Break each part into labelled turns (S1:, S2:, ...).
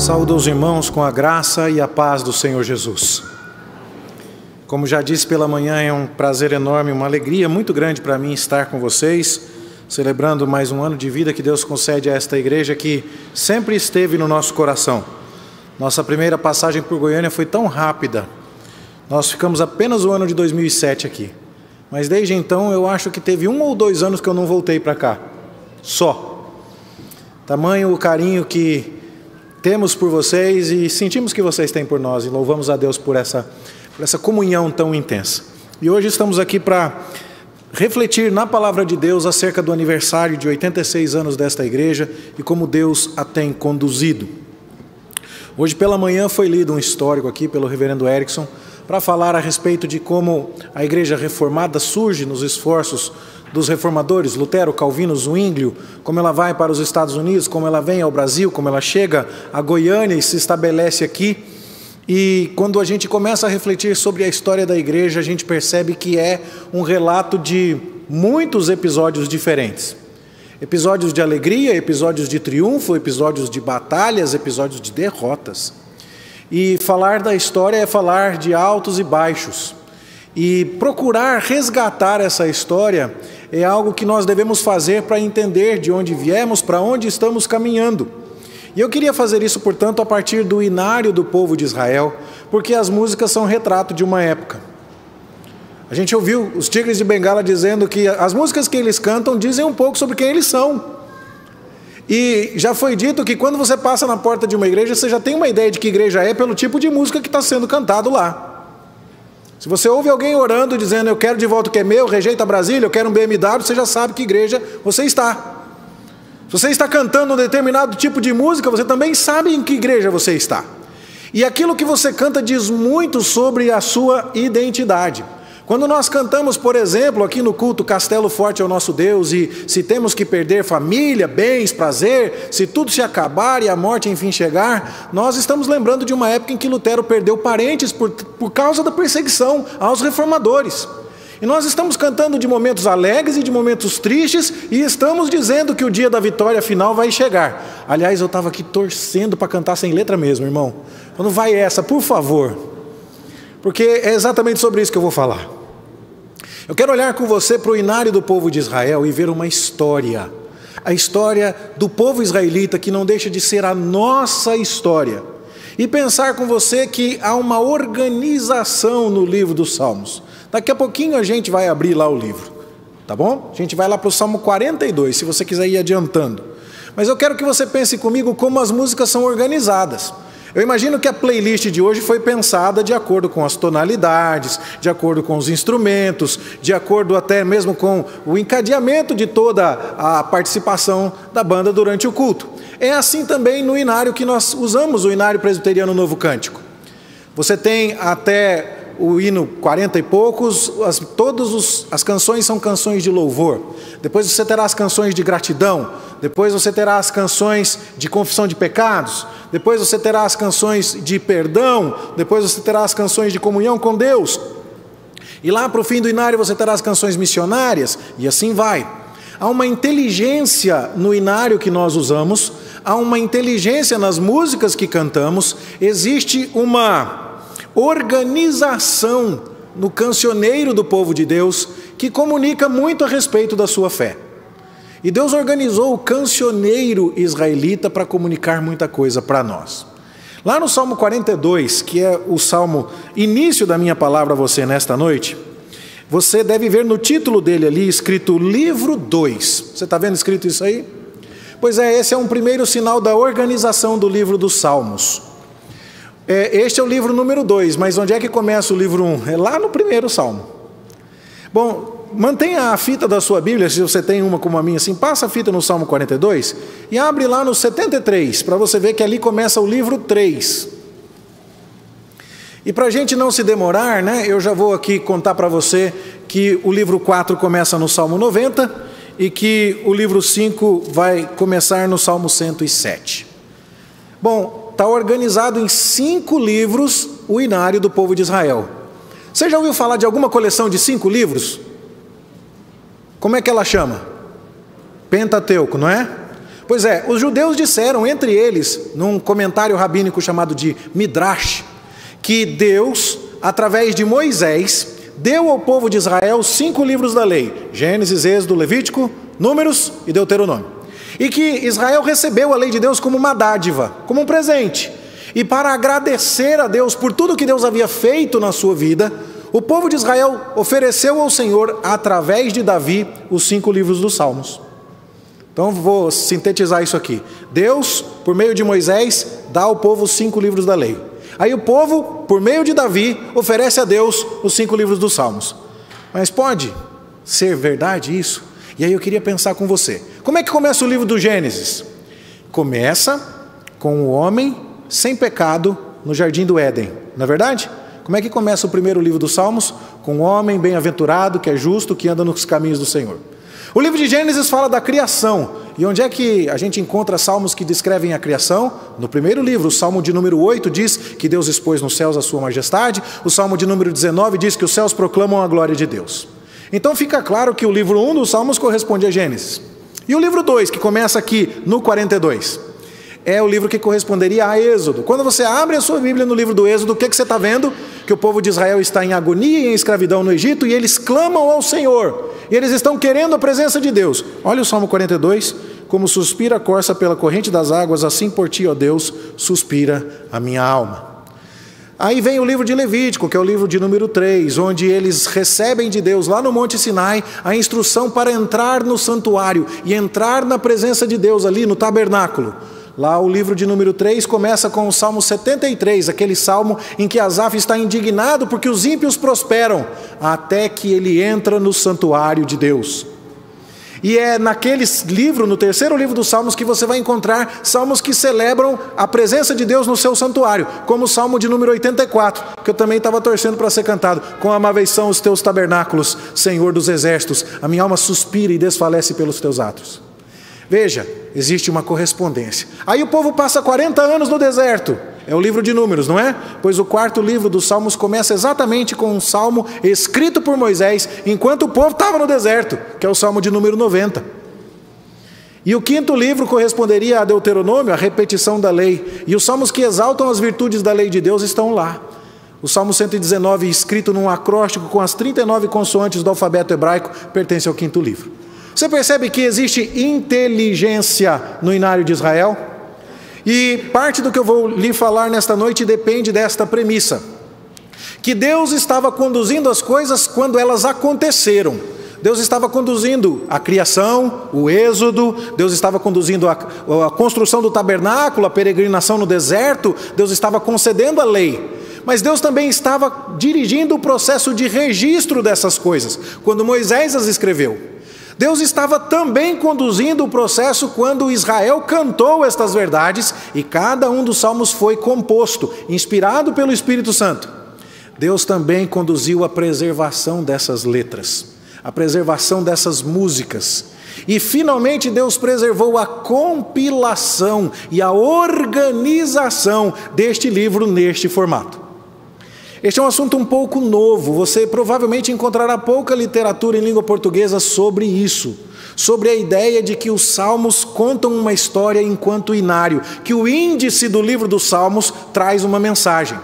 S1: Saúdo os irmãos com a graça e a paz do Senhor Jesus. Como já disse pela manhã, é um prazer enorme, uma alegria muito grande para mim estar com vocês, celebrando mais um ano de vida que Deus concede a esta igreja que sempre esteve no nosso coração. Nossa primeira passagem por Goiânia foi tão rápida. Nós ficamos apenas o ano de 2007 aqui. Mas desde então eu acho que teve 1 ou 2 anos que eu não voltei para cá. Só. Tamanho o carinho que temos por vocês e sentimos que vocês têm por nós. E louvamos a Deus por essa comunhão tão intensa. E hoje estamos aqui para refletir na palavra de Deus acerca do aniversário de 86 anos desta igreja e como Deus a tem conduzido. Hoje pela manhã foi lido um histórico aqui pelo reverendo Erickson para falar a respeito de como a igreja reformada surge nos esforços dos reformadores, Lutero, Calvino, Zwinglio, como ela vai para os Estados Unidos, como ela vem ao Brasil, como ela chega a Goiânia e se estabelece aqui. E quando a gente começa a refletir sobre a história da igreja, a gente percebe que é um relato de muitos episódios diferentes. Episódios de alegria, episódios de triunfo, episódios de batalhas, episódios de derrotas. E falar da história é falar de altos e baixos. E procurar resgatar essa história é algo que nós devemos fazer para entender de onde viemos, para onde estamos caminhando. E eu queria fazer isso, portanto, a partir do inário do povo de Israel, porque as músicas são retrato de uma época. A gente ouviu os Tigres de Bengala dizendo que as músicas que eles cantam dizem um pouco sobre quem eles são. E já foi dito que quando você passa na porta de uma igreja, você já tem uma ideia de que igreja é pelo tipo de música que está sendo cantado lá. Se você ouve alguém orando, dizendo, eu quero de volta o que é meu, rejeita Brasília, eu quero um BMW, você já sabe que igreja você está. Se você está cantando um determinado tipo de música, você também sabe em que igreja você está. E aquilo que você canta diz muito sobre a sua identidade. Quando nós cantamos, por exemplo, aqui no culto, Castelo Forte é o nosso Deus, e se temos que perder família, bens, prazer, se tudo se acabar e a morte enfim chegar, nós estamos lembrando de uma época em que Lutero perdeu parentes por causa da perseguição aos reformadores. E nós estamos cantando de momentos alegres e de momentos tristes, e estamos dizendo que o dia da vitória final vai chegar. Aliás, eu estava aqui torcendo para cantar sem letra mesmo, irmão. Quando vai essa, por favor. Porque é exatamente sobre isso que eu vou falar. Eu quero olhar com você para o inário do povo de Israel e ver uma história. A história do povo israelita que não deixa de ser a nossa história. E pensar com você que há uma organização no livro dos Salmos. Daqui a pouquinho a gente vai abrir lá o livro, tá bom? A gente vai lá para o Salmo 42, se você quiser ir adiantando. Mas eu quero que você pense comigo como as músicas são organizadas. Eu imagino que a playlist de hoje foi pensada de acordo com as tonalidades, de acordo com os instrumentos, de acordo até mesmo com o encadeamento de toda a participação da banda durante o culto. É assim também no inário que nós usamos, o inário presbiteriano Novo Cântico. Você tem até o hino 40 e poucos, todas as canções são canções de louvor. Depois você terá as canções de gratidão. Depois você terá as canções de confissão de pecados. Depois você terá as canções de perdão. Depois você terá as canções de comunhão com Deus. E lá para o fim do inário você terá as canções missionárias. E assim vai. Há uma inteligência no inário que nós usamos. Há uma inteligência nas músicas que cantamos. Existe uma organização no cancioneiro do povo de Deus que comunica muito a respeito da sua fé. E Deus organizou o cancioneiro israelita para comunicar muita coisa para nós. Lá no Salmo 42, que é o salmo início da minha palavra a você nesta noite, você deve ver no título dele ali escrito Livro 2. Você está vendo escrito isso aí? Pois é, esse é um primeiro sinal da organização do livro dos Salmos. Este é o livro número 2, mas onde é que começa o livro 1? É lá no primeiro salmo. Bom, mantenha a fita da sua Bíblia, se você tem uma como a minha, assim, passa a fita no Salmo 42 e abre lá no 73, para você ver que ali começa o livro 3. E para a gente não se demorar, né, eu já vou aqui contar para você que o livro 4 começa no Salmo 90 e que o livro 5 vai começar no Salmo 107. Bom, está organizado em 5 livros o inário do povo de Israel. Você já ouviu falar de alguma coleção de 5 livros? Como é que ela chama? Pentateuco, não é? Pois é, os judeus disseram, entre eles, num comentário rabínico chamado de Midrash, que Deus, através de Moisés, deu ao povo de Israel 5 livros da lei: Gênesis, Êxodo, Levítico, Números e Deuteronômio. E que Israel recebeu a lei de Deus como uma dádiva, como um presente. E para agradecer a Deus por tudo que Deus havia feito na sua vida, o povo de Israel ofereceu ao Senhor, através de Davi, os 5 livros dos Salmos. Então vou sintetizar isso aqui. Deus, por meio de Moisés, dá ao povo os 5 livros da lei. Aí o povo, por meio de Davi, oferece a Deus os 5 livros dos Salmos. Mas pode ser verdade isso? E aí eu queria pensar com você. Como é que começa o livro do Gênesis? Começa com o homem sem pecado no jardim do Éden, não é verdade? Como é que começa o primeiro livro dos Salmos? Com um homem bem-aventurado, que é justo, que anda nos caminhos do Senhor. O livro de Gênesis fala da criação. E onde é que a gente encontra salmos que descrevem a criação? No primeiro livro, o Salmo de número 8 diz que Deus expôs nos céus a sua majestade. O Salmo de número 19 diz que os céus proclamam a glória de Deus. Então fica claro que o livro 1 dos Salmos corresponde a Gênesis. E o livro 2, que começa aqui no 42, é o livro que corresponderia a Êxodo. Quando você abre a sua Bíblia no livro do Êxodo, o que você está vendo? Que o povo de Israel está em agonia e em escravidão no Egito, e eles clamam ao Senhor, e eles estão querendo a presença de Deus. Olha o Salmo 42, como suspira a corça pela corrente das águas, assim por ti, ó Deus, suspira a minha alma. Aí vem o livro de Levítico, que é o livro de número 3, onde eles recebem de Deus, lá no Monte Sinai, a instrução para entrar no santuário e entrar na presença de Deus ali no tabernáculo. Lá o livro de número 3 começa com o Salmo 73, aquele salmo em que Asaf está indignado porque os ímpios prosperam, até que ele entra no santuário de Deus. E é naquele livro, no terceiro livro dos Salmos, que você vai encontrar salmos que celebram a presença de Deus no seu santuário, como o Salmo de número 84, que eu também estava torcendo para ser cantado. Com amáveis são os teus tabernáculos, Senhor dos exércitos, a minha alma suspira e desfalece pelos teus atos. Veja, existe uma correspondência. Aí o povo passa 40 anos no deserto. É o livro de Números, não é? Pois o quarto livro dos Salmos começa exatamente com um salmo escrito por Moisés, enquanto o povo estava no deserto, que é o Salmo de número 90. E o quinto livro corresponderia a Deuteronômio, a repetição da lei. E os salmos que exaltam as virtudes da lei de Deus estão lá. O Salmo 119, escrito num acróstico com as 39 consoantes do alfabeto hebraico, pertence ao quinto livro. Você percebe que existe inteligência no inário de Israel? E parte do que eu vou lhe falar nesta noite depende desta premissa: que Deus estava conduzindo as coisas quando elas aconteceram. Deus estava conduzindo a criação, o êxodo, Deus estava conduzindo a construção do tabernáculo, a peregrinação no deserto, Deus estava concedendo a lei. Mas Deus também estava dirigindo o processo de registro dessas coisas, quando Moisés as escreveu. Deus estava também conduzindo o processo quando Israel cantou estas verdades e cada um dos salmos foi composto, inspirado pelo Espírito Santo. Deus também conduziu a preservação dessas letras, a preservação dessas músicas. E finalmente Deus preservou a compilação e a organização deste livro neste formato. Este é um assunto um pouco novo, você provavelmente encontrará pouca literatura em língua portuguesa sobre isso, sobre a ideia de que os salmos contam uma história enquanto inário, que o índice do livro dos salmos traz uma mensagem.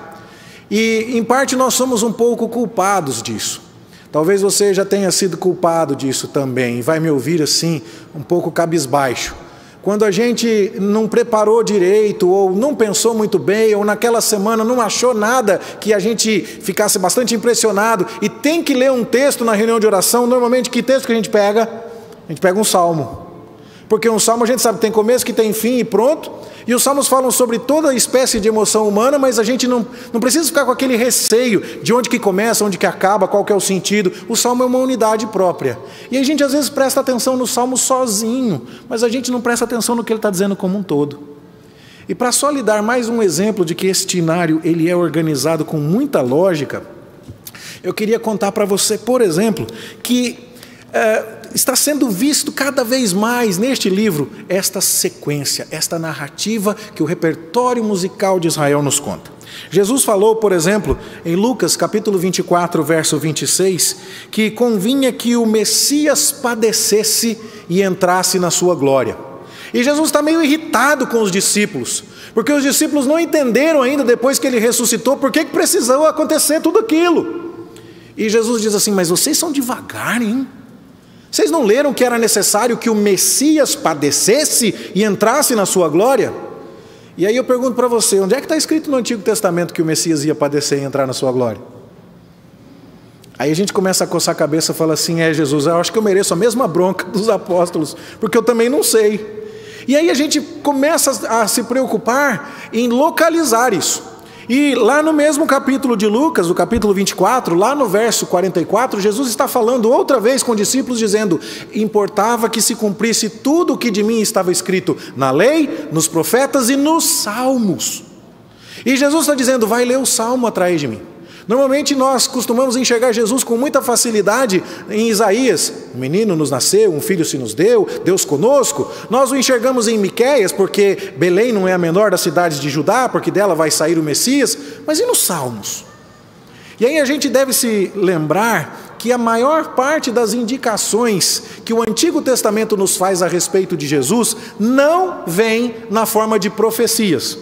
S1: E em parte nós somos um pouco culpados disso. Talvez você já tenha sido culpado disso também, e vai me ouvir assim, um pouco cabisbaixo. Quando a gente não preparou direito, ou não pensou muito bem, ou naquela semana não achou nada que a gente ficasse bastante impressionado, e tem que ler um texto na reunião de oração, normalmente que texto que a gente pega? A gente pega um salmo. Porque um salmo a gente sabe que tem começo, que tem fim e pronto. E os salmos falam sobre toda espécie de emoção humana, mas a gente não precisa ficar com aquele receio de onde que começa, onde que acaba, qual que é o sentido. O salmo é uma unidade própria. E a gente às vezes presta atenção no salmo sozinho, mas a gente não presta atenção no que ele está dizendo como um todo. E para só lhe dar mais um exemplo de que este inário ele é organizado com muita lógica, eu queria contar para você, por exemplo, que está sendo visto cada vez mais neste livro esta sequência, esta narrativa que o repertório musical de Israel nos conta. Jesus falou, por exemplo, em Lucas capítulo 24, verso 26, que convinha que o Messias padecesse e entrasse na sua glória. E Jesus está meio irritado com os discípulos, porque os discípulos não entenderam ainda, depois que ele ressuscitou, por que precisou acontecer tudo aquilo. E Jesus diz assim: mas vocês são devagar, hein? Vocês não leram que era necessário que o Messias padecesse e entrasse na sua glória? E aí eu pergunto para você, onde é que está escrito no Antigo Testamento que o Messias ia padecer e entrar na sua glória? Aí a gente começa a coçar a cabeça e fala assim: Jesus, eu acho que eu mereço a mesma bronca dos apóstolos, porque eu também não sei. E aí a gente começa a se preocupar em localizar isso. E lá no mesmo capítulo de Lucas, o capítulo 24, lá no verso 44, Jesus está falando outra vez com os discípulos, dizendo: importava que se cumprisse tudo o que de mim estava escrito na lei, nos profetas e nos salmos. E Jesus está dizendo: vai ler o salmo atrás de mim. Normalmente nós costumamos enxergar Jesus com muita facilidade em Isaías: um menino nos nasceu, um filho se nos deu, Deus conosco. Nós o enxergamos em Miqueias, porque Belém não é a menor das cidades de Judá, porque dela vai sair o Messias. Mas e nos Salmos? E aí a gente deve se lembrar que a maior parte das indicações que o Antigo Testamento nos faz a respeito de Jesus não vem na forma de profecias.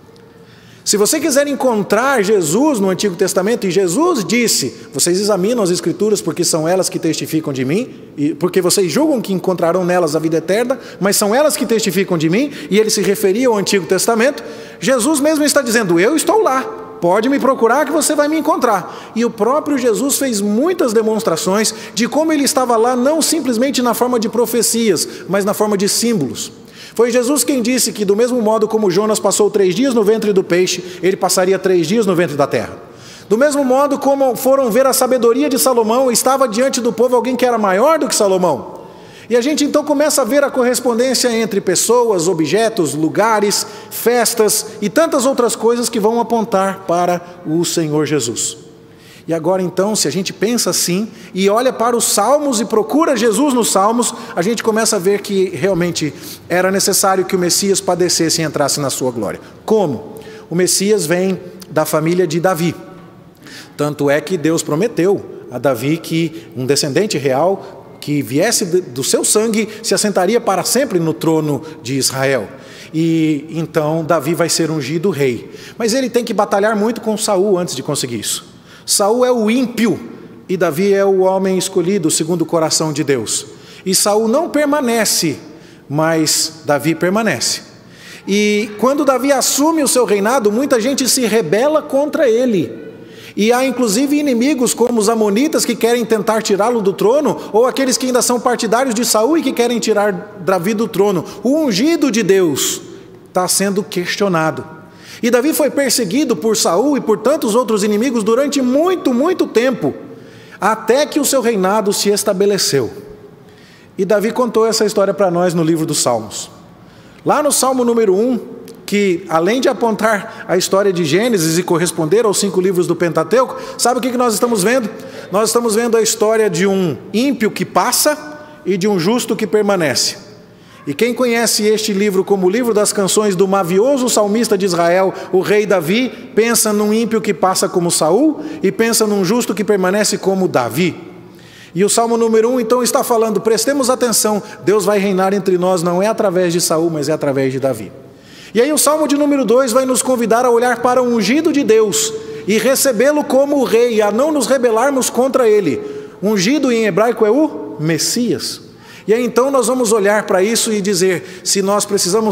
S1: Se você quiser encontrar Jesus no Antigo Testamento, e Jesus disse: vocês examinam as Escrituras porque são elas que testificam de mim, e porque vocês julgam que encontrarão nelas a vida eterna, mas são elas que testificam de mim, e ele se referia ao Antigo Testamento. Jesus mesmo está dizendo: eu estou lá, pode me procurar que você vai me encontrar. E o próprio Jesus fez muitas demonstrações de como ele estava lá, não simplesmente na forma de profecias, mas na forma de símbolos. Foi Jesus quem disse que do mesmo modo como Jonas passou 3 dias no ventre do peixe, ele passaria 3 dias no ventre da terra. Do mesmo modo como foram ver a sabedoria de Salomão, estava diante do povo alguém que era maior do que Salomão. E a gente então começa a ver a correspondência entre pessoas, objetos, lugares, festas e tantas outras coisas que vão apontar para o Senhor Jesus. E agora então, se a gente pensa assim e olha para os Salmos e procura Jesus nos Salmos, a gente começa a ver que realmente era necessário que o Messias padecesse e entrasse na sua glória. Como? O Messias vem da família de Davi. Tanto é que Deus prometeu a Davi que um descendente real que viesse do seu sangue se assentaria para sempre no trono de Israel. E então Davi vai ser ungido rei. Mas ele tem que batalhar muito com Saul antes de conseguir isso. Saul é o ímpio e Davi é o homem escolhido segundo o coração de Deus. E Saul não permanece, mas Davi permanece. E quando Davi assume o seu reinado, muita gente se rebela contra ele. E há inclusive inimigos como os amonitas que querem tentar tirá-lo do trono, ou aqueles que ainda são partidários de Saul e que querem tirar Davi do trono. O ungido de Deus está sendo questionado. E Davi foi perseguido por Saul e por tantos outros inimigos durante muito tempo, até que o seu reinado se estabeleceu. E Davi contou essa história para nós no livro dos Salmos. Lá no Salmo número 1, que além de apontar a história de Gênesis e corresponder aos 5 livros do Pentateuco, sabe o que nós estamos vendo? Nós estamos vendo a história de um ímpio que passa e de um justo que permanece. E quem conhece este livro como o livro das canções do mavioso salmista de Israel, o rei Davi, pensa num ímpio que passa como Saul e pensa num justo que permanece como Davi. E o Salmo número 1 então está falando: prestemos atenção, Deus vai reinar entre nós, não é através de Saul, mas é através de Davi. E aí o Salmo de número 2 vai nos convidar a olhar para o ungido de Deus e recebê-lo como o rei, a não nos rebelarmos contra ele. Ungido em hebraico é o Messias. E aí então nós vamos olhar para isso e dizer: se nós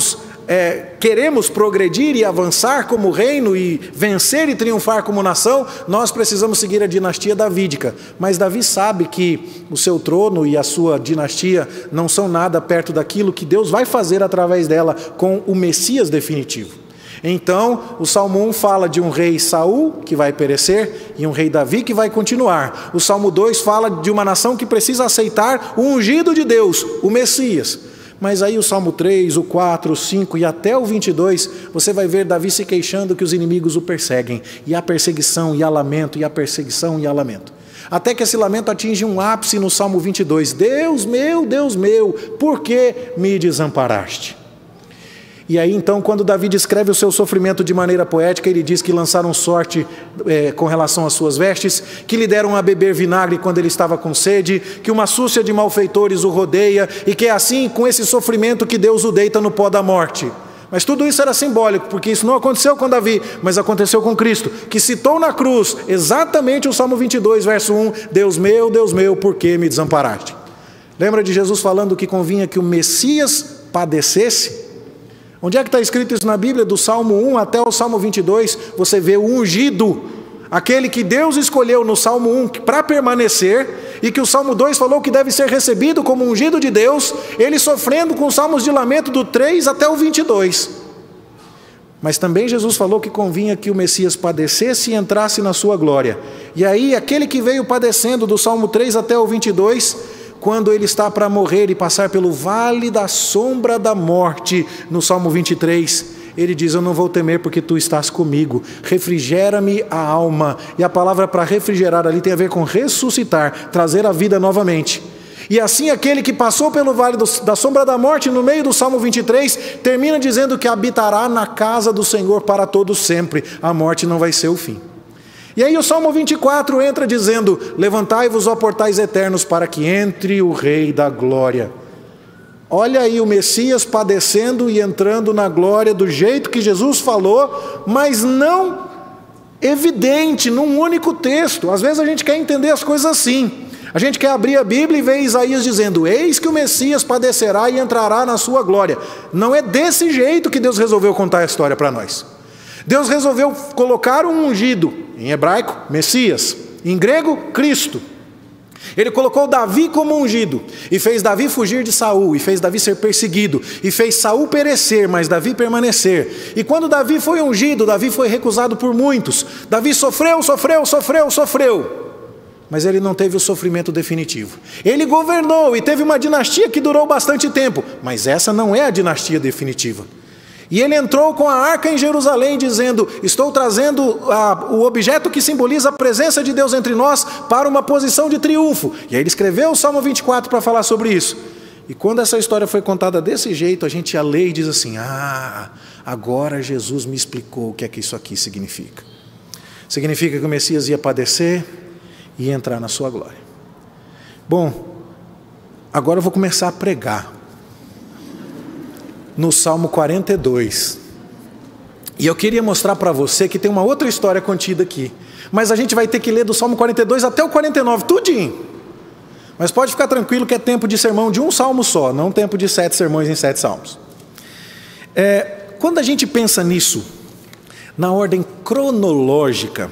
S1: queremos progredir e avançar como reino e vencer e triunfar como nação, nós precisamos seguir a dinastia davídica. Mas Davi sabe que o seu trono e a sua dinastia não são nada perto daquilo que Deus vai fazer através dela com o Messias definitivo. Então, o Salmo 1 fala de um rei Saul, que vai perecer, e um rei Davi, que vai continuar. O Salmo 2 fala de uma nação que precisa aceitar o ungido de Deus, o Messias. Mas aí o Salmo 3, o 4, o 5 e até o 22, você vai ver Davi se queixando que os inimigos o perseguem. E há perseguição, e há lamento, e há perseguição, e há lamento. Até que esse lamento atinge um ápice no Salmo 22. Deus meu, por que me desamparaste? E aí então, quando Davi descreve o seu sofrimento de maneira poética, ele diz que lançaram sorte com relação às suas vestes, que lhe deram a beber vinagre quando ele estava com sede, que uma súcia de malfeitores o rodeia, e que é assim, com esse sofrimento, que Deus o deita no pó da morte. Mas tudo isso era simbólico, porque isso não aconteceu com Davi, mas aconteceu com Cristo, que citou na cruz exatamente o Salmo 22, verso 1, Deus meu, por que me desamparaste? Lembra de Jesus falando que convinha que o Messias padecesse? Onde é que está escrito isso na Bíblia? Do Salmo 1 até o Salmo 22, você vê o ungido, aquele que Deus escolheu no Salmo 1 para permanecer, e que o Salmo 2 falou que deve ser recebido como ungido de Deus, ele sofrendo com os salmos de lamento do 3 até o 22. Mas também Jesus falou que convinha que o Messias padecesse e entrasse na sua glória. E aí, aquele que veio padecendo do Salmo 3 até o 22, quando ele está para morrer e passar pelo vale da sombra da morte, no Salmo 23, ele diz, eu não vou temer porque tu estás comigo, refrigera-me a alma. E a palavra para refrigerar ali tem a ver com ressuscitar, trazer a vida novamente. E assim aquele que passou pelo vale da sombra da morte, no meio do Salmo 23, termina dizendo que habitará na casa do Senhor para todo sempre, a morte não vai ser o fim. E aí o Salmo 24 entra dizendo, levantai-vos, ó portais eternos, para que entre o Rei da Glória. Olha aí o Messias padecendo e entrando na glória do jeito que Jesus falou, mas não evidente, num único texto. Às vezes a gente quer entender as coisas assim. A gente quer abrir a Bíblia e ver Isaías dizendo, eis que o Messias padecerá e entrará na sua glória. Não é desse jeito que Deus resolveu contar a história para nós. Deus resolveu colocar um ungido, em hebraico, Messias, em grego, Cristo. Ele colocou Davi como ungido, e fez Davi fugir de Saul, e fez Davi ser perseguido, e fez Saul perecer, mas Davi permanecer. E quando Davi foi ungido, Davi foi recusado por muitos. Davi sofreu, mas ele não teve o sofrimento definitivo. Ele governou e teve uma dinastia que durou bastante tempo, mas essa não é a dinastia definitiva. E ele entrou com a arca em Jerusalém dizendo, estou trazendo o objeto que simboliza a presença de Deus entre nós para uma posição de triunfo. E aí ele escreveu o Salmo 24 para falar sobre isso. E quando essa história foi contada desse jeito, a gente lê e diz assim, agora Jesus me explicou o que é que isso aqui significa. Significa que o Messias ia padecer e ia entrar na sua glória. Bom, agora eu vou começar a pregar no Salmo 42. E eu queria mostrar para você que tem uma outra história contida aqui. Mas a gente vai ter que ler do Salmo 42 até o 49, tudinho. Mas pode ficar tranquilo que é tempo de sermão de um salmo só, não tempo de 7 sermões em 7 salmos. Quando a gente pensa nisso, na ordem cronológica,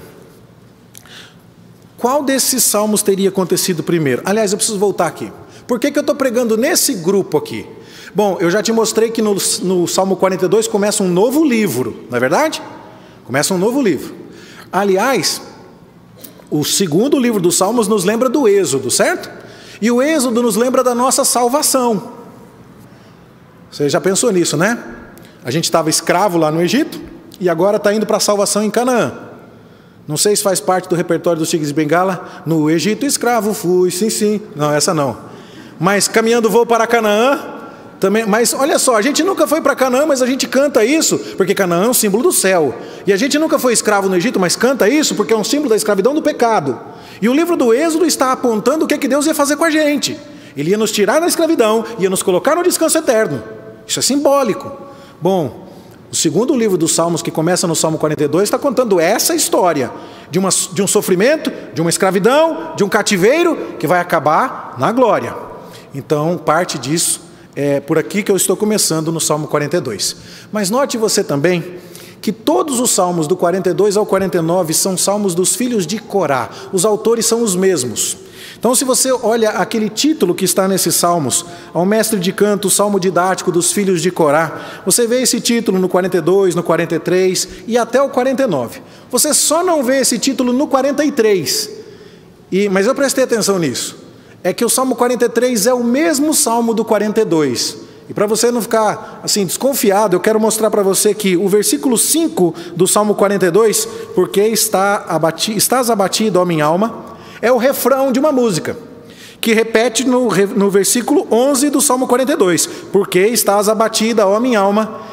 S1: qual desses salmos teria acontecido primeiro? Aliás, eu preciso voltar aqui. Por que eu estou pregando nesse grupo aqui? Bom, eu já te mostrei que no Salmo 42 começa um novo livro, não é verdade? Começa um novo livro. Aliás, o segundo livro dos Salmos nos lembra do Êxodo, certo? E o Êxodo nos lembra da nossa salvação. Você já pensou nisso, né? A gente estava escravo lá no Egito e agora está indo para a salvação em Canaã. Não sei se faz parte do repertório dos Tigres de Bengala. No Egito escravo fui, sim. Não, essa não. Mas caminhando vou para Canaã. Também, mas olha só, a gente nunca foi para Canaã, mas a gente canta isso, porque Canaã é um símbolo do céu. E a gente nunca foi escravo no Egito, mas canta isso, porque é um símbolo da escravidão do pecado. E o livro do Êxodo está apontando o que Deus ia fazer com a gente. Ele ia nos tirar da escravidão, ia nos colocar no descanso eterno. Isso é simbólico. Bom, o segundo livro dos Salmos, que começa no Salmo 42, está contando essa história de um sofrimento, de uma escravidão, de um cativeiro, que vai acabar na glória. Então, parte disso é por aqui que eu estou começando no Salmo 42. Mas note você também que todos os salmos do 42 ao 49 são salmos dos filhos de Corá. Os autores são os mesmos. Então, se você olha aquele título que está nesses salmos, ao mestre de canto, o salmo didático dos filhos de Corá, você vê esse título no 42, no 43 e até o 49. Você só não vê esse título no 43. Mas eu prestei atenção nisso. É que o Salmo 43 é o mesmo Salmo do 42. E para você não ficar assim desconfiado, eu quero mostrar para você que o versículo 5 do Salmo 42, porque estás abatido, ó minha alma, é o refrão de uma música, que repete no versículo 11 do Salmo 42, porque estás abatida, ó minha alma,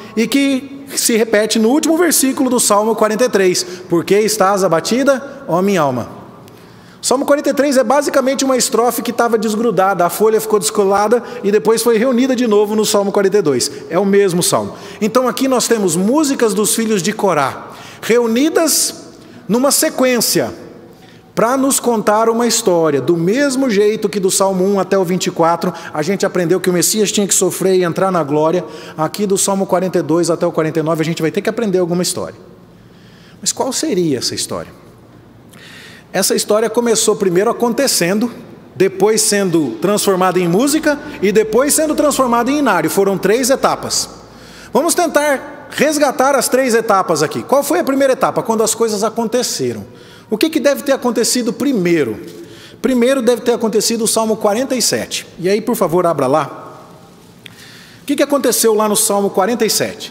S1: e que se repete no último versículo do Salmo 43. Por que estás abatida, ó minha alma? O Salmo 43 é basicamente uma estrofe que estava desgrudada, a folha ficou descolada e depois foi reunida de novo no Salmo 42. É o mesmo Salmo. Então aqui nós temos músicas dos filhos de Corá, reunidas numa sequência, para nos contar uma história. Do mesmo jeito que do Salmo 1 até o 24, a gente aprendeu que o Messias tinha que sofrer e entrar na glória. Aqui do Salmo 42 até o 49, a gente vai ter que aprender alguma história. Mas qual seria essa história? Essa história começou primeiro acontecendo, depois sendo transformada em música e depois sendo transformada em inário. Foram 3 etapas. Vamos tentar resgatar as 3 etapas aqui. Qual foi a primeira etapa? Quando as coisas aconteceram. O que deve ter acontecido primeiro? Primeiro deve ter acontecido o Salmo 47. E aí, por favor, abra lá. O que aconteceu lá no Salmo 47?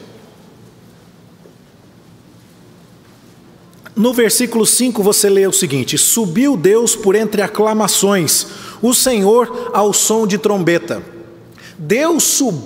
S1: No versículo 5 você lê o seguinte: subiu Deus por entre aclamações, o Senhor ao som de trombeta. Deus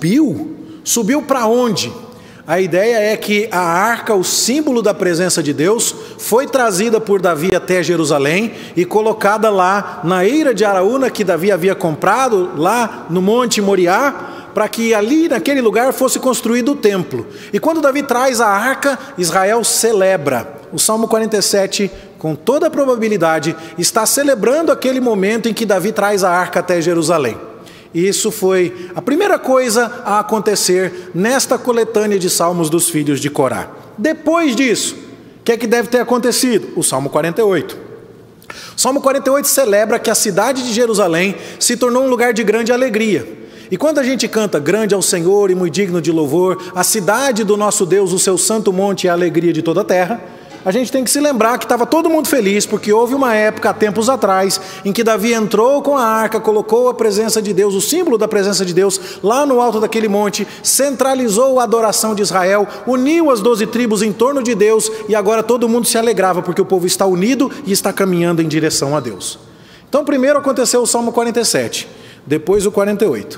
S1: subiu para onde? A ideia é que a arca, o símbolo da presença de Deus, foi trazida por Davi até Jerusalém e colocada lá na eira de Araúna que Davi havia comprado, lá no Monte Moriá, para que ali naquele lugar fosse construído o templo. E quando Davi traz a arca, Israel celebra. O Salmo 47, com toda a probabilidade, está celebrando aquele momento em que Davi traz a arca até Jerusalém. E isso foi a primeira coisa a acontecer nesta coletânea de salmos dos filhos de Corá. Depois disso, o que é que deve ter acontecido? O Salmo 48. O Salmo 48 celebra que a cidade de Jerusalém se tornou um lugar de grande alegria. E quando a gente canta grande é o Senhor e muito digno de louvor, a cidade do nosso Deus, o seu santo monte é a alegria de toda a terra, a gente tem que se lembrar que estava todo mundo feliz, porque houve uma época, há tempos atrás, em que Davi entrou com a arca, colocou a presença de Deus, o símbolo da presença de Deus, lá no alto daquele monte, centralizou a adoração de Israel, uniu as 12 tribos em torno de Deus, e agora todo mundo se alegrava, porque o povo está unido e está caminhando em direção a Deus. Então primeiro aconteceu o Salmo 47, depois o 48.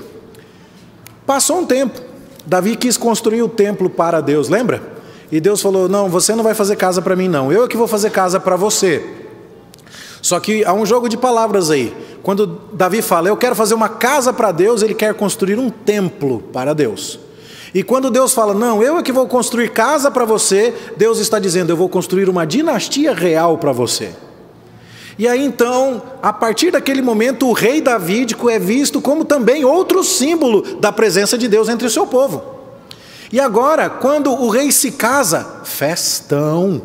S1: Passou um tempo, Davi quis construir o templo para Deus, lembra? E Deus falou, não, você não vai fazer casa para mim não, eu é que vou fazer casa para você. Só que há um jogo de palavras aí. Quando Davi fala, eu quero fazer uma casa para Deus, ele quer construir um templo para Deus. E quando Deus fala, não, eu é que vou construir casa para você, Deus está dizendo, eu vou construir uma dinastia real para você. E aí então, a partir daquele momento, o rei davídico é visto como também outro símbolo da presença de Deus entre o seu povo. E agora, quando o rei se casa, festão.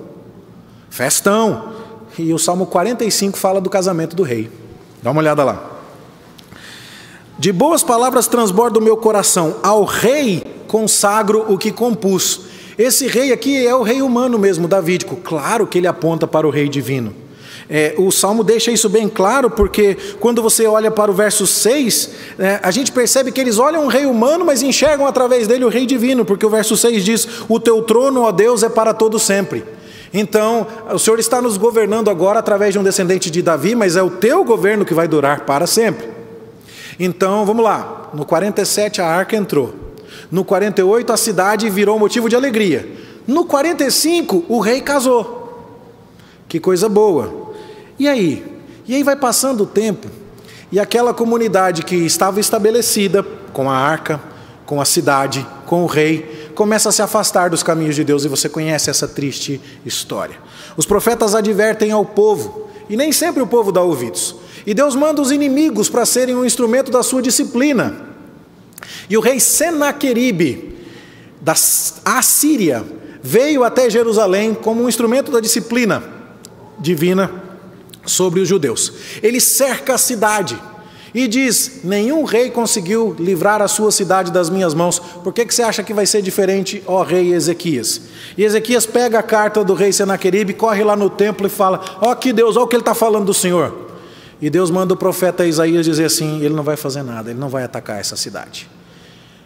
S1: E o Salmo 45 fala do casamento do rei. Dá uma olhada lá. De boas palavras transborda o meu coração, ao rei consagro o que compus. Esse rei aqui é o rei humano mesmo, davídico. Claro que ele aponta para o rei divino. O Salmo deixa isso bem claro, porque quando você olha para o verso 6, a gente percebe que eles olham um rei humano, mas enxergam através dele o rei divino, porque o verso 6 diz, o teu trono, ó Deus, é para todo sempre. Então, o Senhor está nos governando agora através de um descendente de Davi, mas é o teu governo que vai durar para sempre. Então, vamos lá, no 47 a arca entrou, no 48 a cidade virou motivo de alegria, no 45 o rei casou. Que coisa boa. E aí vai passando o tempo, e aquela comunidade que estava estabelecida com a arca, com a cidade, com o rei, começa a se afastar dos caminhos de Deus, e você conhece essa triste história. Os profetas advertem ao povo, e nem sempre o povo dá ouvidos. E Deus manda os inimigos para serem um instrumento da sua disciplina. E o rei Senaqueribe, da Assíria, veio até Jerusalém como um instrumento da disciplina divina sobre os judeus. Ele cerca a cidade e diz, nenhum rei conseguiu livrar a sua cidade das minhas mãos, por que você acha que vai ser diferente, ó rei Ezequias? E Ezequias pega a carta do rei Senaqueribe, corre lá no templo e fala, ó que Deus, ó o que ele está falando do Senhor. E Deus manda o profeta Isaías dizer assim, ele não vai fazer nada, ele não vai atacar essa cidade.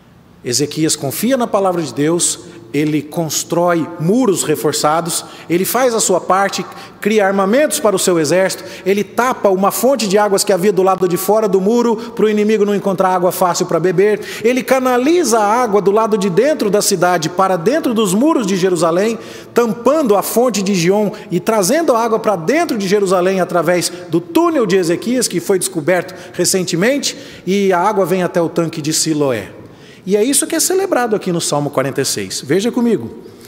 S1: Ezequias confia na palavra de Deus, ele constrói muros reforçados, ele faz a sua parte, cria armamentos para o seu exército, ele tapa uma fonte de águas que havia do lado de fora do muro, para o inimigo não encontrar água fácil para beber, ele canaliza a água do lado de dentro da cidade para dentro dos muros de Jerusalém, tampando a fonte de Gion e trazendo a água para dentro de Jerusalém através do túnel de Ezequias, que foi descoberto recentemente, e a água vem até o tanque de Siloé. E é isso que é celebrado aqui no Salmo 46. Veja comigo.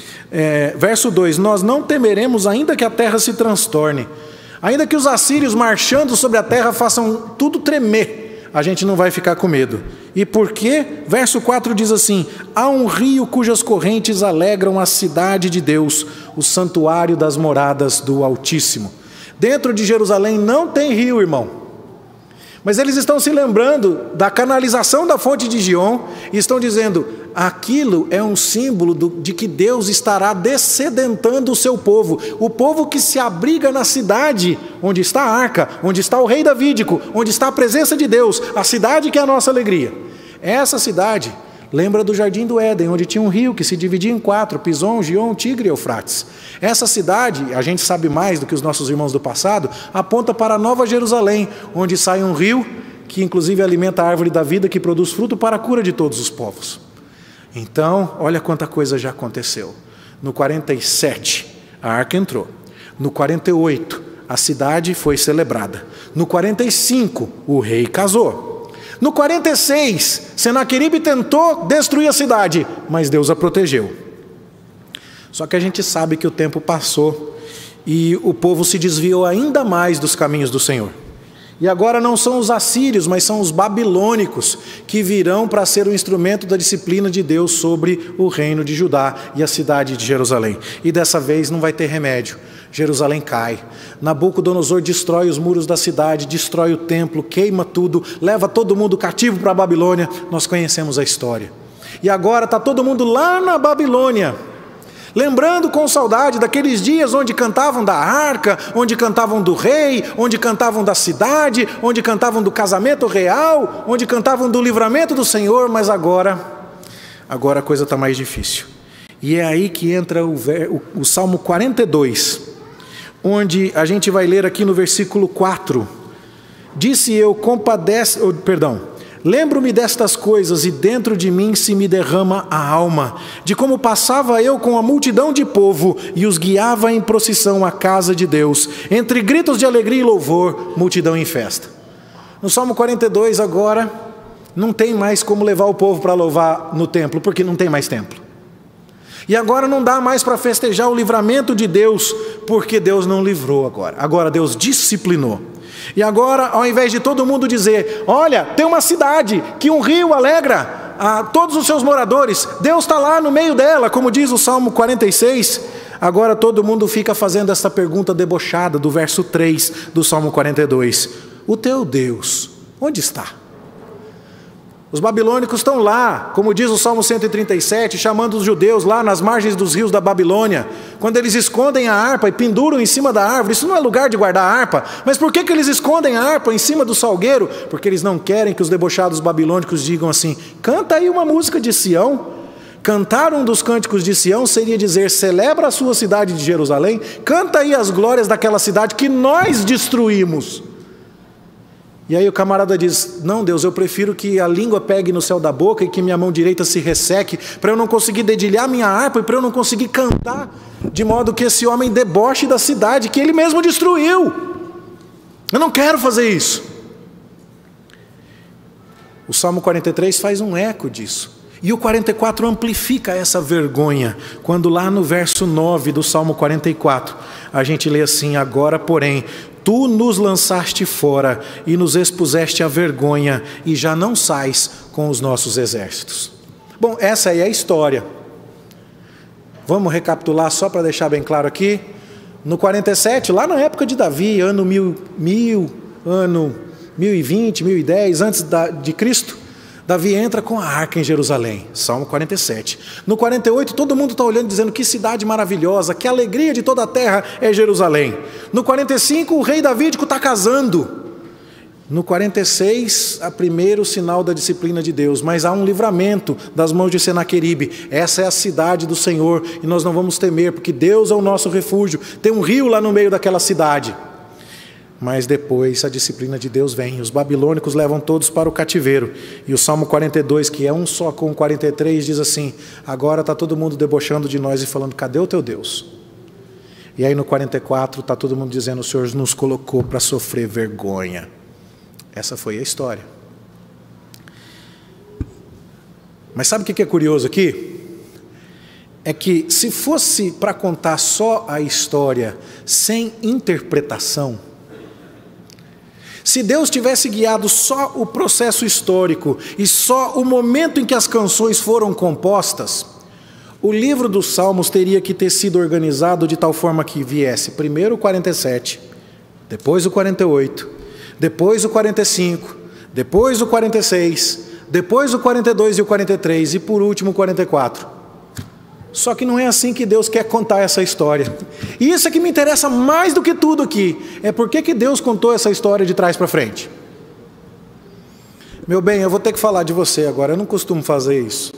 S1: Verso 2. Nós não temeremos ainda que a terra se transtorne. Ainda que os assírios marchando sobre a terra façam tudo tremer. A gente não vai ficar com medo. E por quê? Verso 4 diz assim: há um rio cujas correntes alegram a cidade de Deus, o santuário das moradas do Altíssimo. Dentro de Jerusalém não tem rio, irmão. Mas eles estão se lembrando da canalização da fonte de Gion e estão dizendo, aquilo é um símbolo de que Deus estará descedentando o seu povo. O povo que se abriga na cidade onde está a arca, onde está o rei davídico, onde está a presença de Deus, a cidade que é a nossa alegria. Essa cidade lembra do Jardim do Éden, onde tinha um rio que se dividia em 4, Pison, Gion, Tigre e Eufrates. Essa cidade, a gente sabe mais do que os nossos irmãos do passado, aponta para a Nova Jerusalém, onde sai um rio que inclusive alimenta a árvore da vida, que produz fruto para a cura de todos os povos. Então, olha quanta coisa já aconteceu. No 47, a arca entrou. No 48, a cidade foi celebrada. No 45, o rei casou. No 46, Senaqueribe tentou destruir a cidade, mas Deus a protegeu. Só que a gente sabe que o tempo passou e o povo se desviou ainda mais dos caminhos do Senhor. E agora não são os assírios, mas são os babilônicos que virão para ser o instrumento da disciplina de Deus sobre o reino de Judá e a cidade de Jerusalém. E dessa vez não vai ter remédio. Jerusalém cai. Nabucodonosor destrói os muros da cidade, destrói o templo, queima tudo, leva todo mundo cativo para a Babilônia. Nós conhecemos a história. E agora está todo mundo lá na Babilônia, lembrando com saudade daqueles dias onde cantavam da arca, onde cantavam do rei, onde cantavam da cidade, onde cantavam do casamento real, onde cantavam do livramento do Senhor, mas agora a coisa está mais difícil. E é aí que entra o Salmo 42, onde a gente vai ler aqui no versículo 4. Disse eu, lembro-me destas coisas e dentro de mim se me derrama a alma, de como passava eu com a multidão de povo e os guiava em procissão à casa de Deus, entre gritos de alegria e louvor, multidão em festa. No Salmo 42 agora, não tem mais como levar o povo para louvar no templo, porque não tem mais templo. E agora não dá mais para festejar o livramento de Deus, porque Deus não livrou agora. Agora Deus disciplinou. E agora, ao invés de todo mundo dizer, olha, tem uma cidade que um rio alegra a todos os seus moradores, Deus está lá no meio dela, como diz o Salmo 46, agora todo mundo fica fazendo essa pergunta debochada do verso 3 do Salmo 42. O teu Deus, onde está? Os babilônicos estão lá, como diz o Salmo 137, chamando os judeus lá nas margens dos rios da Babilônia, quando eles escondem a harpa e penduram em cima da árvore. Isso não é lugar de guardar a harpa, mas por que eles escondem a harpa em cima do salgueiro? Porque eles não querem que os debochados babilônicos digam assim, canta aí uma música de Sião. Cantar um dos cânticos de Sião seria dizer, celebra a sua cidade de Jerusalém, canta aí as glórias daquela cidade que nós destruímos. E aí o camarada diz, não Deus, eu prefiro que a língua pegue no céu da boca e que minha mão direita se resseque, para eu não conseguir dedilhar minha harpa e para eu não conseguir cantar, de modo que esse homem deboche da cidade que ele mesmo destruiu. Eu não quero fazer isso. O Salmo 43 faz um eco disso. E o 44 amplifica essa vergonha, quando lá no verso 9 do Salmo 44, a gente lê assim, agora porém, tu nos lançaste fora e nos expuseste à vergonha e já não sais com os nossos exércitos. Bom, essa aí é a história. Vamos recapitular só para deixar bem claro aqui. No 47, lá na época de Davi, ano 1020, 1010, antes de Cristo, Davi entra com a arca em Jerusalém, Salmo 47. No 48, todo mundo está olhando dizendo que cidade maravilhosa, que alegria de toda a terra é Jerusalém. No 45, o rei davídico está casando. No 46, a primeiro sinal da disciplina de Deus, mas há um livramento das mãos de Senaqueribe. Essa é a cidade do Senhor e nós não vamos temer, porque Deus é o nosso refúgio. Tem um rio lá no meio daquela cidade. Mas depois a disciplina de Deus vem. Os babilônicos levam todos para o cativeiro. E o Salmo 42, que é um só com o 43, diz assim: agora está todo mundo debochando de nós e falando, cadê o teu Deus? E aí no 44 está todo mundo dizendo, o Senhor nos colocou para sofrer vergonha. Essa foi a história. Mas sabe o que é curioso aqui? É que se fosse para contar só a história, sem interpretação, se Deus tivesse guiado só o processo histórico e só o momento em que as canções foram compostas, o livro dos Salmos teria que ter sido organizado de tal forma que viesse primeiro o 47, depois o 48, depois o 45, depois o 46, depois o 42 e o 43 e por último o 44. Só que não é assim que Deus quer contar essa história. E isso é que me interessa mais do que tudo aqui. É por que Deus contou essa história de trás para frente. Meu bem, eu vou ter que falar de você agora, eu não costumo fazer isso.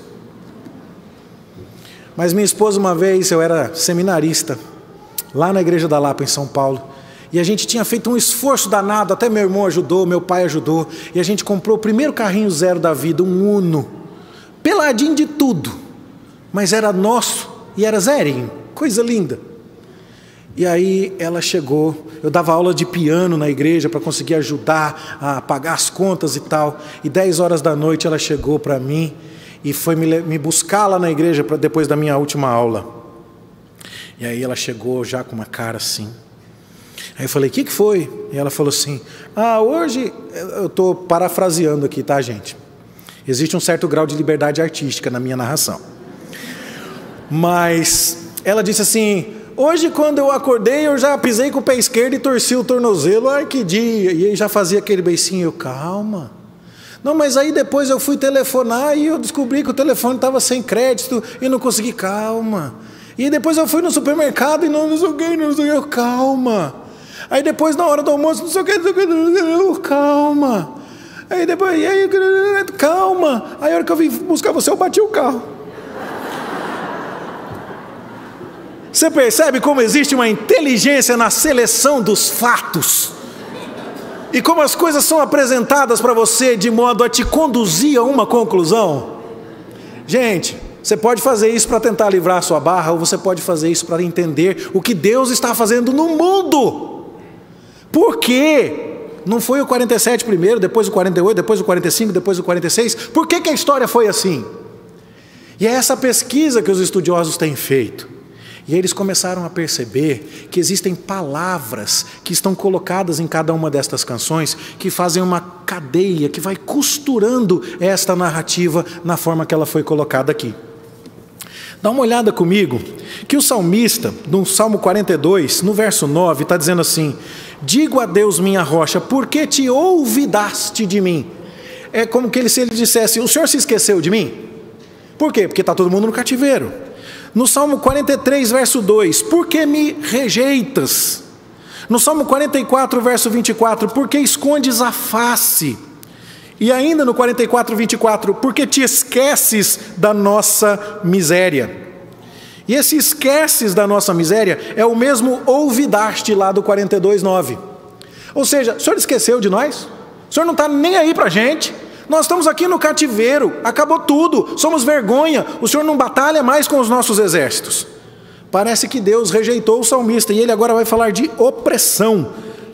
S1: Mas minha esposa, uma vez, eu era seminarista, lá na Igreja da Lapa, em São Paulo. E a gente tinha feito um esforço danado, até meu irmão ajudou, meu pai ajudou. E a gente comprou o primeiro carrinho zero da vida, um Uno. Peladinho de tudo. Mas era nosso e era zerinho, coisa linda. E aí ela chegou, eu dava aula de piano na igreja para conseguir ajudar a pagar as contas e tal. E 10 horas da noite ela chegou para mim e foi me buscar lá na igreja depois da minha última aula. E aí ela chegou já com uma cara assim. Aí eu falei, o que foi? E ela falou assim, hoje, eu estou parafraseando aqui, tá, gente? Existe um certo grau de liberdade artística na minha narração. Mas ela disse assim, hoje quando eu acordei, eu já pisei com o pé esquerdo e torci o tornozelo, ai que dia, e aí já fazia aquele beicinho, eu, calma. Não, mas aí depois eu fui telefonar e eu descobri que o telefone estava sem crédito e não consegui, calma. E depois eu fui no supermercado e não sei o que, calma. Aí depois na hora do almoço, não sei o que, calma. Aí depois, calma. Aí a hora que eu vim buscar você, eu bati o carro. Você percebe como existe uma inteligência na seleção dos fatos? E como as coisas são apresentadas para você de modo a te conduzir a uma conclusão? Gente, você pode fazer isso para tentar livrar a sua barra, ou você pode fazer isso para entender o que Deus está fazendo no mundo. Por quê? Não foi o 47 primeiro, depois o 48, depois o 45, depois o 46? Por que a história foi assim? E é essa pesquisa que os estudiosos têm feito. E eles começaram a perceber que existem palavras que estão colocadas em cada uma destas canções que fazem uma cadeia, que vai costurando esta narrativa na forma que ela foi colocada aqui. Dá uma olhada comigo, que o salmista, no Salmo 42, no verso 9, está dizendo assim, digo a Deus minha rocha, por que te olvidaste de mim? É como que se ele dissesse, o Senhor se esqueceu de mim? Por quê? Porque está todo mundo no cativeiro. No Salmo 43, verso 2, por que me rejeitas? No Salmo 44, verso 24, por que escondes a face? E ainda no 44, 24, por que te esqueces da nossa miséria? E esse esqueces da nossa miséria é o mesmo olvidaste lá do 42, 9. Ou seja, o Senhor esqueceu de nós? O Senhor não está nem aí para a gente? Nós estamos aqui no cativeiro, acabou tudo, somos vergonha, o Senhor não batalha mais com os nossos exércitos. Parece que Deus rejeitou o salmista e ele agora vai falar de opressão.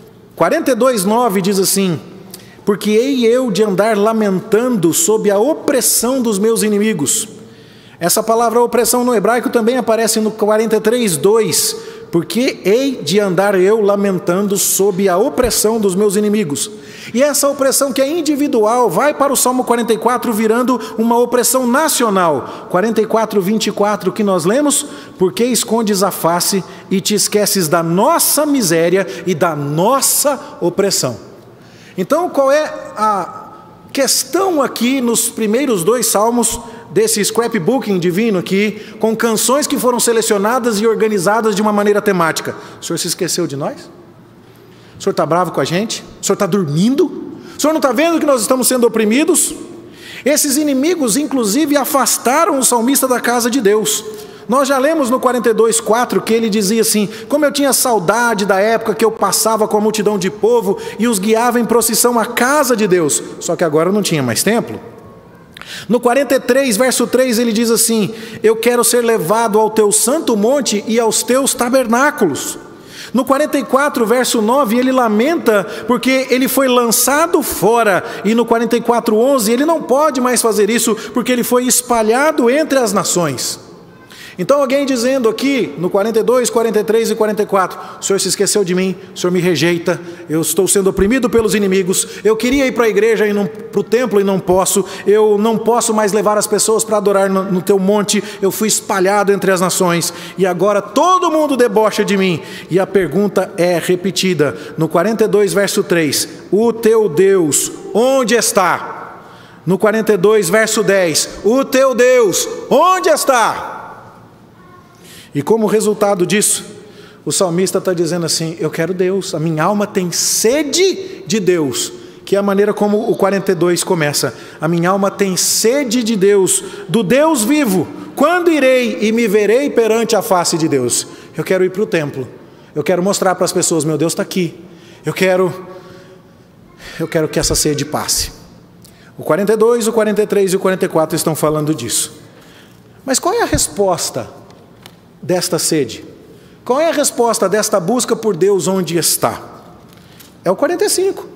S1: 42, 9 diz assim, porque hei eu de andar lamentando sob a opressão dos meus inimigos. Essa palavra opressão no hebraico também aparece no 43, 2, porque hei de andar eu lamentando sob a opressão dos meus inimigos. E essa opressão que é individual vai para o Salmo 44 virando uma opressão nacional. 44, 24 que nós lemos, porque escondes a face e te esqueces da nossa miséria e da nossa opressão. Então qual é a questão aqui nos primeiros 2 salmos desse scrapbooking divino aqui, com canções que foram selecionadas e organizadas de uma maneira temática? O Senhor se esqueceu de nós? O Senhor está bravo com a gente? O Senhor está dormindo? senhor não está vendo que nós estamos sendo oprimidos? Esses inimigos, inclusive, afastaram o salmista da casa de Deus. Nós já lemos no 42:4 que ele dizia assim: como eu tinha saudade da época que eu passava com a multidão de povo e os guiava em procissão à casa de Deus. Só que agora não tinha mais templo. No 43, verso 3, ele diz assim: eu quero ser levado ao teu santo monte e aos teus tabernáculos. No 44, verso 9, ele lamenta porque ele foi lançado fora. E no 44:11, ele não pode mais fazer isso porque ele foi espalhado entre as nações. Então alguém dizendo aqui, no 42, 43 e 44, o Senhor se esqueceu de mim, o Senhor me rejeita, eu estou sendo oprimido pelos inimigos, eu queria ir para a igreja, para o templo e não posso, eu não posso mais levar as pessoas para adorar no teu monte, eu fui espalhado entre as nações, e agora todo mundo debocha de mim. E a pergunta é repetida, no 42, verso 3, o teu Deus, onde está? No 42, verso 10, o teu Deus, onde está? E como resultado disso, o salmista está dizendo assim: eu quero Deus, a minha alma tem sede de Deus, que é a maneira como o 42 começa. A minha alma tem sede de Deus, do Deus vivo. Quando irei e me verei perante a face de Deus? Eu quero ir para o templo, eu quero mostrar para as pessoas: meu Deus está aqui. Eu quero que essa sede passe. O 42, o 43 e o 44 estão falando disso. Mas qual é a resposta desta sede? Qual é a resposta desta busca por Deus onde está? É o 45.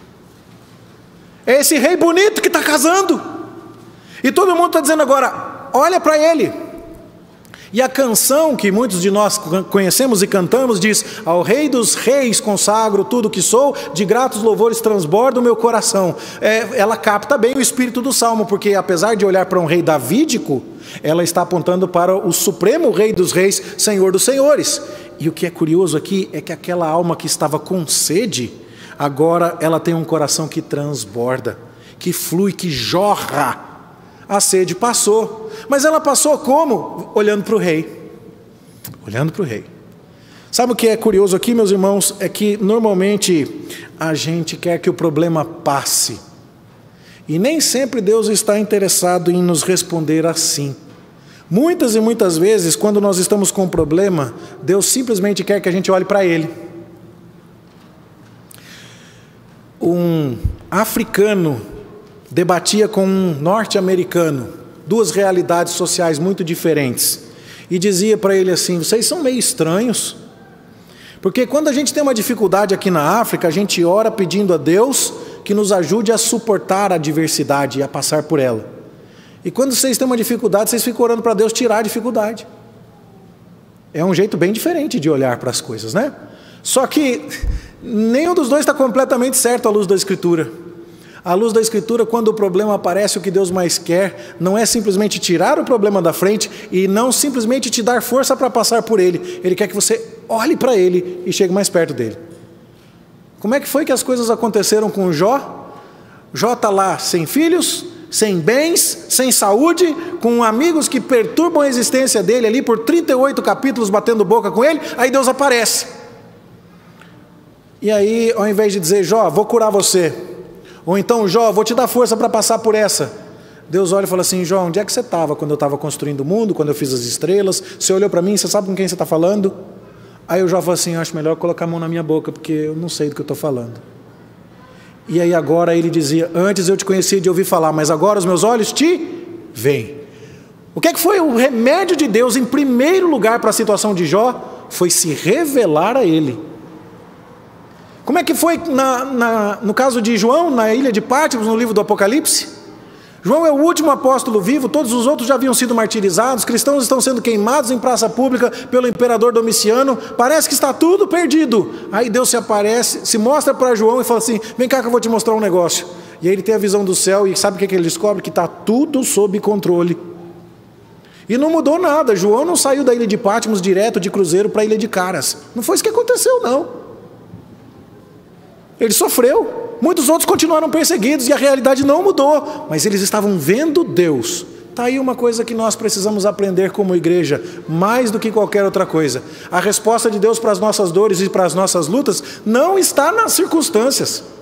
S1: É esse rei bonito que está casando. E todo mundo está dizendo agora: olha para ele. E a canção que muitos de nós conhecemos e cantamos diz: ao Rei dos Reis consagro tudo que sou, de gratos louvores transborda o meu coração. Ela capta bem o espírito do Salmo, porque apesar de olhar para um rei davídico, ela está apontando para o supremo Rei dos Reis, Senhor dos Senhores. E o que é curioso aqui é que aquela alma que estava com sede, agora ela tem um coração que transborda, que flui, que jorra. A sede passou, mas ela passou como? Olhando para o rei. Olhando para o rei. Sabe o que é curioso aqui, meus irmãos? É que normalmente a gente quer que o problema passe. E nem sempre Deus está interessado em nos responder assim. Muitas e muitas vezes, quando nós estamos com um problema, Deus simplesmente quer que a gente olhe para Ele. Um africano debatia com um norte-americano, duas realidades sociais muito diferentes, e dizia para ele assim: vocês são meio estranhos, porque quando a gente tem uma dificuldade aqui na África, a gente ora pedindo a Deus que nos ajude a suportar a adversidade e a passar por ela, e quando vocês têm uma dificuldade, vocês ficam orando para Deus tirar a dificuldade. É um jeito bem diferente de olhar para as coisas, né? Só que nenhum dos dois está completamente certo à luz da Escritura. À luz da Escritura, quando o problema aparece, o que Deus mais quer não é simplesmente tirar o problema da frente e não simplesmente te dar força para passar por ele. Ele quer que você olhe para ele e chegue mais perto dele. Como é que foi que as coisas aconteceram com Jó? Jó está lá sem filhos, sem bens, sem saúde, com amigos que perturbam a existência dele ali por 38 capítulos batendo boca com ele. Aí Deus aparece. E aí, ao invés de dizer: Jó, vou curar você, ou então: Jó, vou te dar força para passar por essa, Deus olha e fala assim: Jó, onde é que você estava quando eu estava construindo o mundo, quando eu fiz as estrelas? Você olhou para mim, você sabe com quem você está falando? Aí o Jó fala assim: acho melhor colocar a mão na minha boca, porque eu não sei do que eu estou falando. E aí agora ele dizia: antes eu te conhecia de ouvir falar, mas agora os meus olhos te veem. O que é que foi o remédio de Deus em primeiro lugar para a situação de Jó? Foi se revelar a ele. Como é que foi no caso de João, na ilha de Patmos, no livro do Apocalipse? João é o último apóstolo vivo, todos os outros já haviam sido martirizados, cristãos estão sendo queimados em praça pública pelo imperador Domiciano, parece que está tudo perdido. Aí Deus se aparece, se mostra para João e fala assim: vem cá que eu vou te mostrar um negócio. E aí ele tem a visão do céu e sabe o que ele descobre? Que está tudo sob controle. E não mudou nada, João não saiu da ilha de Patmos direto de cruzeiro para a ilha de Caras. Não foi isso que aconteceu, não. Ele sofreu, muitos outros continuaram perseguidos e a realidade não mudou, mas eles estavam vendo Deus. Está aí uma coisa que nós precisamos aprender como igreja, mais do que qualquer outra coisa. A resposta de Deus para as nossas dores e para as nossas lutas não está nas circunstâncias,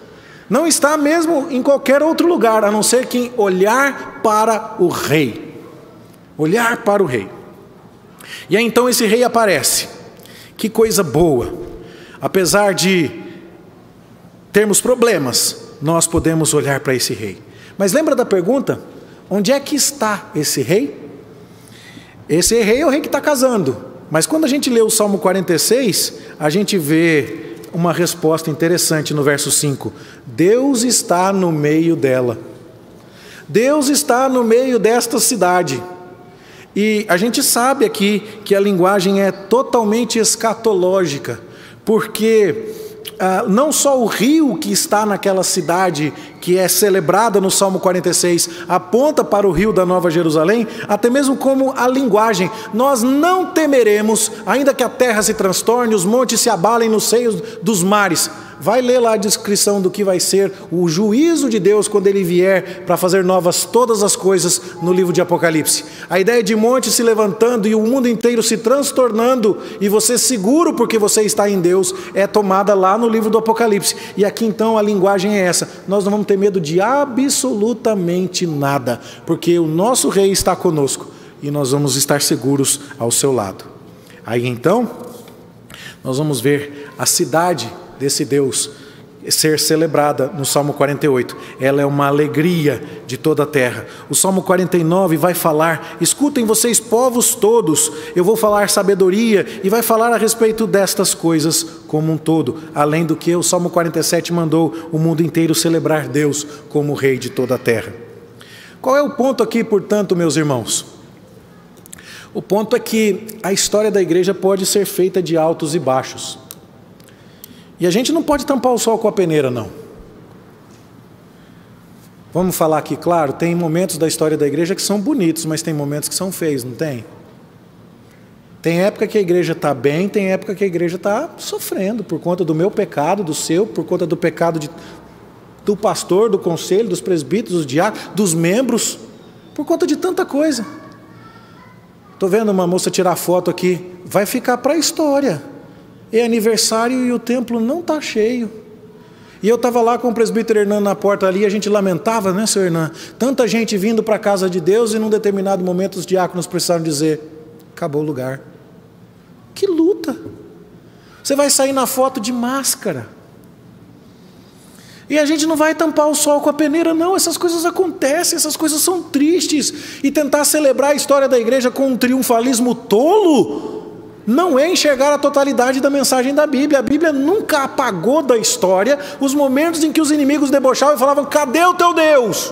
S1: Não está mesmo em qualquer outro lugar, a não ser que em olhar para o rei. Olhar para o rei. E aí então esse rei aparece. Que coisa boa. Apesar de termos problemas, nós podemos olhar para esse rei. Mas lembra da pergunta? Onde é que está esse rei? Esse rei é o rei que está casando. Mas quando a gente lê o Salmo 46, a gente vê uma resposta interessante no verso 5. Deus está no meio dela. Deus está no meio desta cidade. E a gente sabe aqui que a linguagem é totalmente escatológica, porque não só o rio que está naquela cidade, que é celebrada no Salmo 46, aponta para o rio da Nova Jerusalém, até mesmo como a linguagem. Nós não temeremos, ainda que a terra se transtorne, os montes se abalem nos seios dos mares. Vai ler lá a descrição do que vai ser o juízo de Deus quando Ele vier para fazer novas todas as coisas no livro de Apocalipse. A ideia de monte se levantando e o mundo inteiro se transtornando e você seguro porque você está em Deus é tomada lá no livro do Apocalipse. E aqui então a linguagem é essa. Nós não vamos ter medo de absolutamente nada, porque o nosso rei está conosco e nós vamos estar seguros ao seu lado. Aí então nós vamos ver a cidade desse Deus ser celebrada no Salmo 48. Ela é uma alegria de toda a terra. O Salmo 49 vai falar: escutem vocês povos todos, eu vou falar sabedoria, e vai falar a respeito destas coisas como um todo, além do que o Salmo 47 mandou o mundo inteiro celebrar Deus como Rei de toda a terra. Qual é o ponto aqui, portanto, meus irmãos? O ponto é que a história da igreja pode ser feita de altos e baixos. E a gente não pode tampar o sol com a peneira, não. Vamos falar aqui, claro, tem momentos da história da igreja que são bonitos, mas tem momentos que são feios, não tem? Tem época que a igreja está bem, tem época que a igreja está sofrendo, por conta do meu pecado, do seu, por conta do pecado do pastor, do conselho, dos presbíteros, dos diáconos, dos membros, por conta de tanta coisa. Estou vendo uma moça tirar foto aqui, vai ficar para a história. É aniversário e o templo não está cheio. E eu estava lá com o presbítero Hernan na porta ali, e a gente lamentava, né, seu Hernan? Tanta gente vindo para a casa de Deus e num determinado momento os diáconos precisaram dizer: acabou o lugar. Que luta! Você vai sair na foto de máscara. E a gente não vai tampar o sol com a peneira, não. Essas coisas acontecem, essas coisas são tristes. E tentar celebrar a história da igreja com um triunfalismo tolo não é enxergar a totalidade da mensagem da Bíblia. A Bíblia nunca apagou da história os momentos em que os inimigos debochavam e falavam: cadê o teu Deus?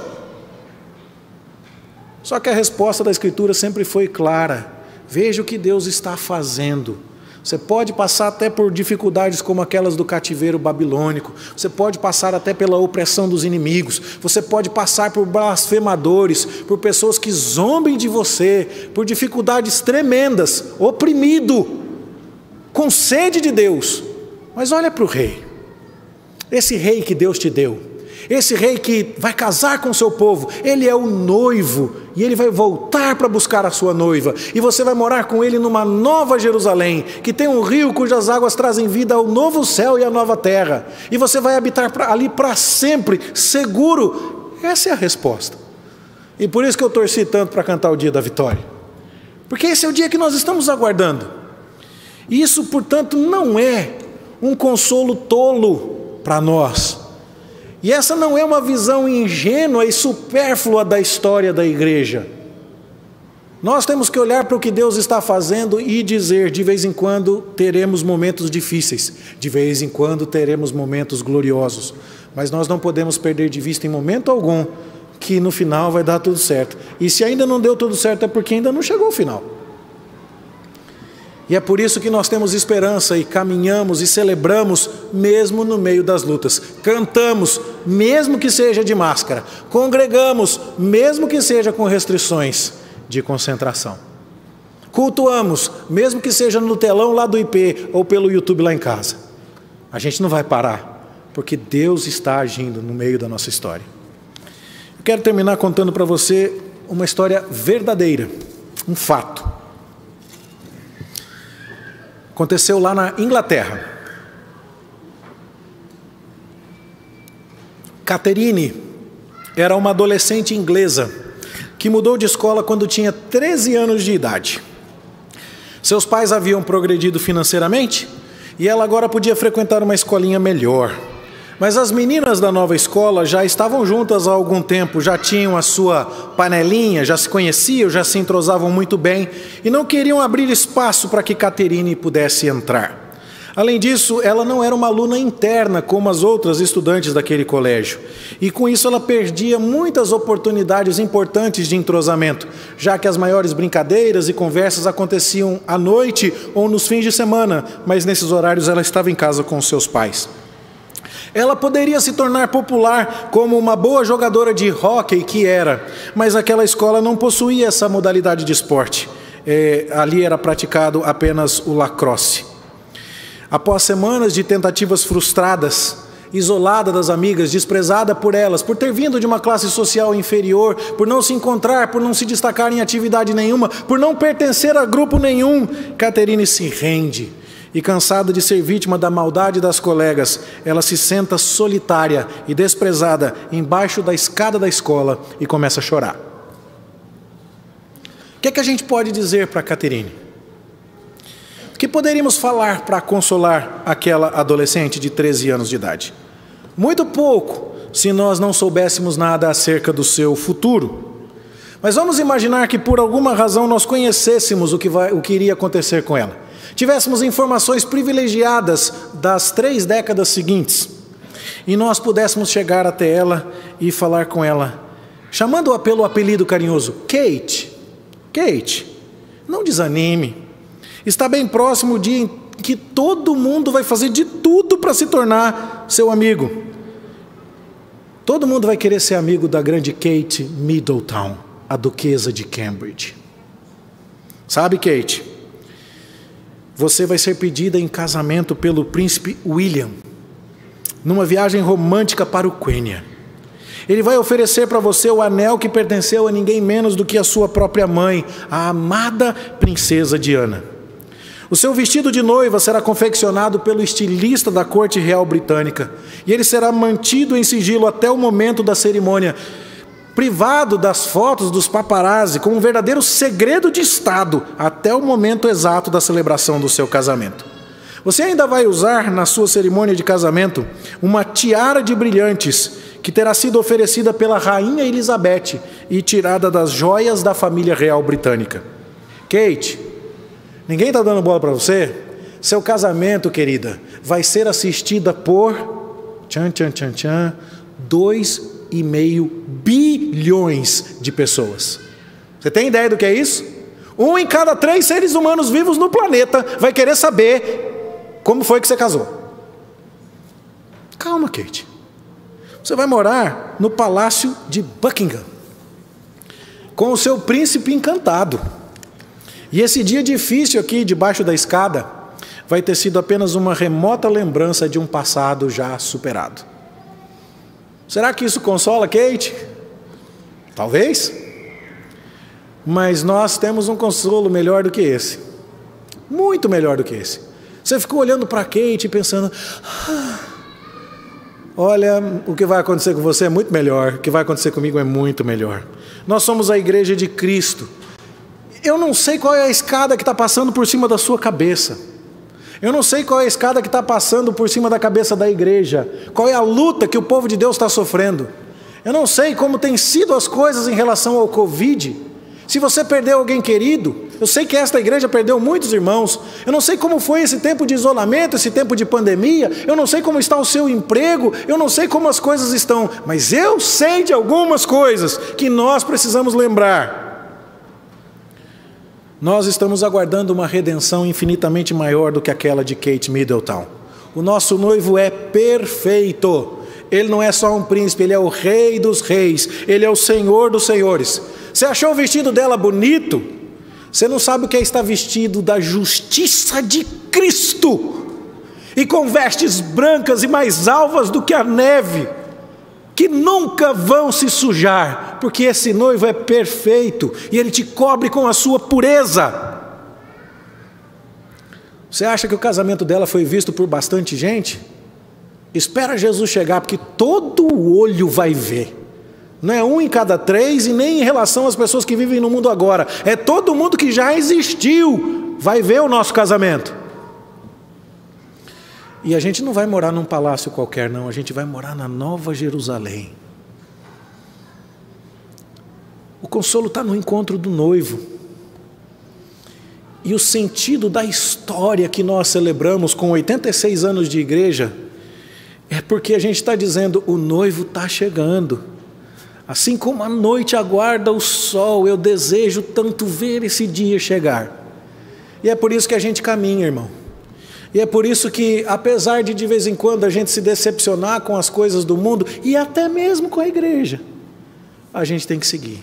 S1: Só que a resposta da Escritura sempre foi clara: veja o que Deus está fazendo. Você pode passar até por dificuldades como aquelas do cativeiro babilônico, você pode passar até pela opressão dos inimigos, você pode passar por blasfemadores, por pessoas que zombem de você, por dificuldades tremendas, oprimido, com sede de Deus. Mas olha para o rei, esse rei que Deus te deu, esse rei que vai casar com o seu povo, ele é o noivo, e ele vai voltar para buscar a sua noiva, e você vai morar com ele numa nova Jerusalém, que tem um rio cujas águas trazem vida ao novo céu e à nova terra, e você vai habitar ali para sempre, seguro. Essa é a resposta. E por isso que eu torci tanto para cantar o dia da vitória, porque esse é o dia que nós estamos aguardando. E isso, portanto, não é um consolo tolo para nós. E essa não é uma visão ingênua e supérflua da história da igreja. Nós temos que olhar para o que Deus está fazendo e dizer: de vez em quando teremos momentos difíceis, de vez em quando teremos momentos gloriosos, mas nós não podemos perder de vista em momento algum que no final vai dar tudo certo. E se ainda não deu tudo certo é porque ainda não chegou ao final. E é por isso que nós temos esperança e caminhamos e celebramos mesmo no meio das lutas. Cantamos, mesmo que seja de máscara. Congregamos, mesmo que seja com restrições de concentração. Cultuamos, mesmo que seja no telão lá do IP ou pelo YouTube lá em casa. A gente não vai parar, porque Deus está agindo no meio da nossa história. Eu quero terminar contando para você uma história verdadeira, um fato. Aconteceu lá na Inglaterra. Catherine era uma adolescente inglesa que mudou de escola quando tinha 13 anos de idade. Seus pais haviam progredido financeiramente e ela agora podia frequentar uma escolinha melhor. Mas as meninas da nova escola já estavam juntas há algum tempo, já tinham a sua panelinha, já se conheciam, já se entrosavam muito bem e não queriam abrir espaço para que Catherine pudesse entrar. Além disso, ela não era uma aluna interna como as outras estudantes daquele colégio. E com isso ela perdia muitas oportunidades importantes de entrosamento, já que as maiores brincadeiras e conversas aconteciam à noite ou nos fins de semana, mas nesses horários ela estava em casa com seus pais. Ela poderia se tornar popular como uma boa jogadora de hóquei que era, mas aquela escola não possuía essa modalidade de esporte. Ali era praticado apenas o lacrosse. Após semanas de tentativas frustradas, isolada das amigas, desprezada por elas, por ter vindo de uma classe social inferior, por não se encontrar, por não se destacar em atividade nenhuma, por não pertencer a grupo nenhum, Catherine se rende. E cansada de ser vítima da maldade das colegas, ela se senta solitária e desprezada embaixo da escada da escola e começa a chorar. O que é que a gente pode dizer para Catherine? O que poderíamos falar para consolar aquela adolescente de 13 anos de idade? Muito pouco, se nós não soubéssemos nada acerca do seu futuro. Mas vamos imaginar que por alguma razão nós conhecêssemos o que iria acontecer com ela. Tivéssemos informações privilegiadas das 3 décadas seguintes. E nós pudéssemos chegar até ela e falar com ela, chamando-a pelo apelido carinhoso, Kate, não desanime. Está bem próximo o dia em que todo mundo vai fazer de tudo para se tornar seu amigo. Todo mundo vai querer ser amigo da grande Kate Middleton, a duquesa de Cambridge. Sabe, Kate, você vai ser pedida em casamento pelo príncipe William, numa viagem romântica para o Quênia. Ele vai oferecer para você o anel que pertenceu a ninguém menos do que a sua própria mãe, a amada princesa Diana. O seu vestido de noiva será confeccionado pelo estilista da corte real britânica e ele será mantido em sigilo até o momento da cerimônia, privado das fotos dos paparazzi, como um verdadeiro segredo de Estado, até o momento exato da celebração do seu casamento. Você ainda vai usar na sua cerimônia de casamento uma tiara de brilhantes que terá sido oferecida pela rainha Elizabeth e tirada das joias da família real britânica. Kate, ninguém está dando bola para você? Seu casamento, querida, vai ser assistida por 2,5 bilhões de pessoas. Você tem ideia do que é isso? 1 em cada 3 seres humanos vivos no planeta vai querer saber como foi que você casou. Calma, Kate. Você vai morar no palácio de Buckingham, com o seu príncipe encantado. E esse dia difícil aqui debaixo da escada vai ter sido apenas uma remota lembrança de um passado já superado. Será que isso consola, Kate? Talvez. Mas nós temos um consolo melhor do que esse. Muito melhor do que esse. Você ficou olhando para Kate pensando, olha, o que vai acontecer com você é muito melhor, o que vai acontecer comigo é muito melhor. Nós somos a igreja de Cristo. Eu não sei qual é a escada que está passando por cima da sua cabeça. Eu não sei qual é a escada que está passando por cima da cabeça da igreja. Qual é a luta que o povo de Deus está sofrendo. Eu não sei como têm sido as coisas em relação ao Covid. Se você perdeu alguém querido, eu sei que esta igreja perdeu muitos irmãos. Eu não sei como foi esse tempo de isolamento, esse tempo de pandemia. Eu não sei como está o seu emprego. Eu não sei como as coisas estão. Mas eu sei de algumas coisas que nós precisamos lembrar. Nós estamos aguardando uma redenção infinitamente maior do que aquela de Kate Middleton. O nosso noivo é perfeito. Ele não é só um príncipe, ele é o rei dos reis. Ele é o senhor dos senhores. Você achou o vestido dela bonito? Você não sabe o que é estar vestido da justiça de Cristo. E com vestes brancas e mais alvas do que a neve, que nunca vão se sujar, porque esse noivo é perfeito e ele te cobre com a sua pureza. Você acha que o casamento dela foi visto por bastante gente? Espera Jesus chegar, porque todo olho vai ver. Não é 1 em cada 3 e nem em relação às pessoas que vivem no mundo agora. É todo mundo que já existiu vai ver o nosso casamento. E a gente não vai morar num palácio qualquer, não. A gente vai morar na Nova Jerusalém. O consolo está no encontro do noivo. E o sentido da história que nós celebramos com 86 anos de igreja é porque a gente está dizendo, o noivo está chegando. Assim como a noite aguarda o sol, eu desejo tanto ver esse dia chegar. E é por isso que a gente caminha, irmão. E é por isso que, apesar de vez em quando a gente se decepcionar com as coisas do mundo, e até mesmo com a igreja, a gente tem que seguir.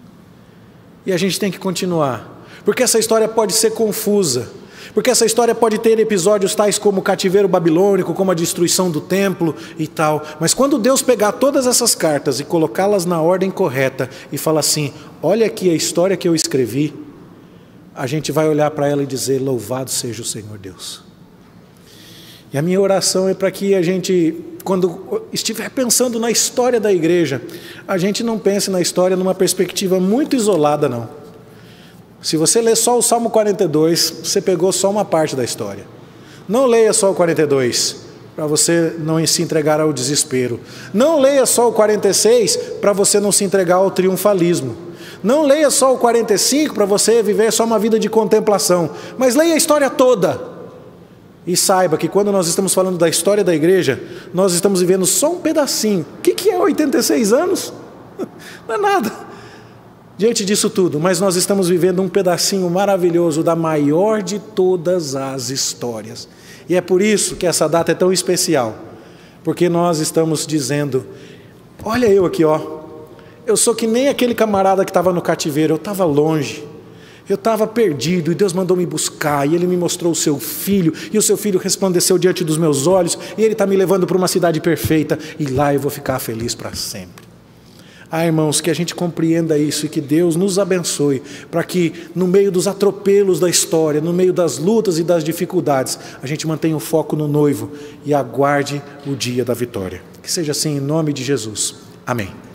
S1: E a gente tem que continuar. Porque essa história pode ser confusa. Porque essa história pode ter episódios tais como o cativeiro babilônico, como a destruição do templo e tal. Mas quando Deus pegar todas essas cartas e colocá-las na ordem correta e falar assim, olha aqui a história que eu escrevi, a gente vai olhar para ela e dizer, louvado seja o Senhor Deus. E a minha oração é para que a gente, quando estiver pensando na história da igreja, a gente não pense na história numa perspectiva muito isolada, não. Se você ler só o Salmo 42, você pegou só uma parte da história. Não leia só o 42, para você não se entregar ao desespero. Não leia só o 46, para você não se entregar ao triunfalismo. Não leia só o 45, para você viver só uma vida de contemplação. Mas leia a história toda. E saiba que quando nós estamos falando da história da igreja, nós estamos vivendo só um pedacinho. O que é 86 anos? Não é nada. Diante disso tudo, mas nós estamos vivendo um pedacinho maravilhoso da maior de todas as histórias. E é por isso que essa data é tão especial, porque nós estamos dizendo, olha eu aqui, ó, eu sou que nem aquele camarada que estava no cativeiro, eu estava longe, eu estava perdido e Deus mandou me buscar e Ele me mostrou o seu filho e o seu filho resplandeceu diante dos meus olhos e Ele está me levando para uma cidade perfeita e lá eu vou ficar feliz para sempre. Ah, irmãos, que a gente compreenda isso e que Deus nos abençoe para que no meio dos atropelos da história, no meio das lutas e das dificuldades, a gente mantenha o foco no noivo e aguarde o dia da vitória. Que seja assim em nome de Jesus. Amém.